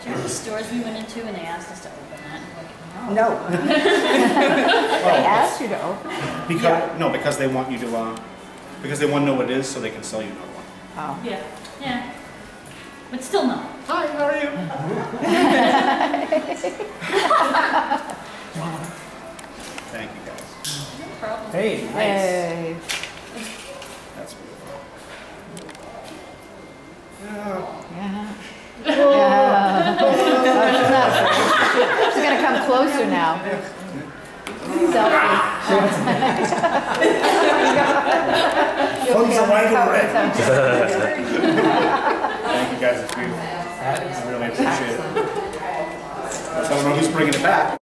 Do you know the stores we went into and they asked us to open that? Like, No. They asked you to open. Because they want you to, because they want to know what it is so they can sell you another one. Oh. Yeah, yeah. But still no. Hi, how are you? Thank you guys. No problem. Hey, nice. Hey. That's beautiful. Yeah. Yeah. Oh, she's not afraid. She's going to come closer now. Selfie. Fun's a wagon red. Cover Thank you guys, it's beautiful. I really appreciate it. I don't know who's bringing it back.